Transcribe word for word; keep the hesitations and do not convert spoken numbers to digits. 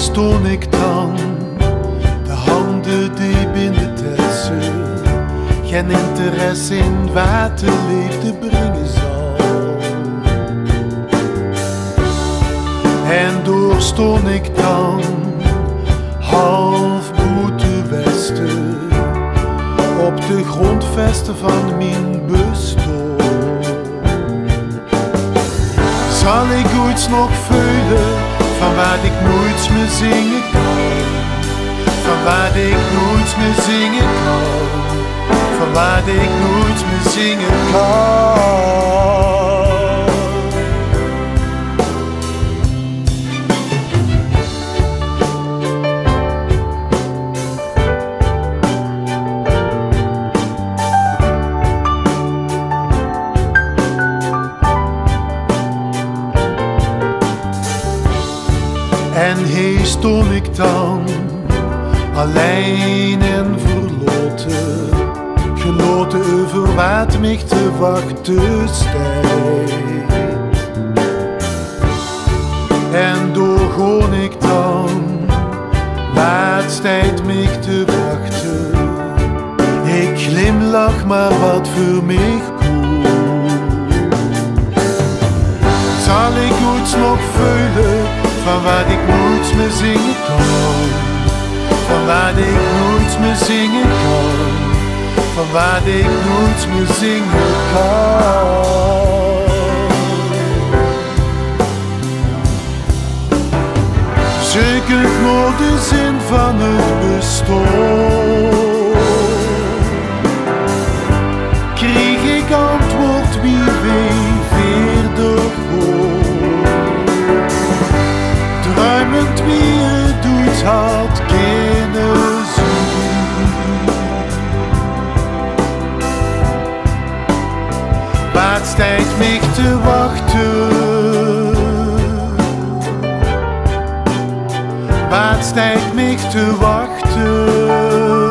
stond ik dan, de handen diep in de tassen, geen interesse in wat de liefde brengen zal. En door stond ik dan, half boete westen, op de grondvesten van mijn bestaan. Zal ik ooit nog voelen van wat ik nooit meer zingen kan, van wat ik nooit meer zingen kan, van wat ik nooit meer zingen kan. En hier stond ik dan, alleen en verloten, geloten over wat mij te wachten staat. En doorgon ik dan, wat staat mij te wachten. Ik glimlach maar wat voor mij goed. Zal ik ooit nog voelen van wat ik nooit meer zingen kan, van wat ik nooit meer zingen kan, van wat ik nooit meer zingen kan. Zoekend naar de zin van het bestaan, kreeg ik antwoord wie wij verder gaan. Druimend wie het doet had kunnen zien. Wat staat mij te wachten? Wat staat mij te wachten?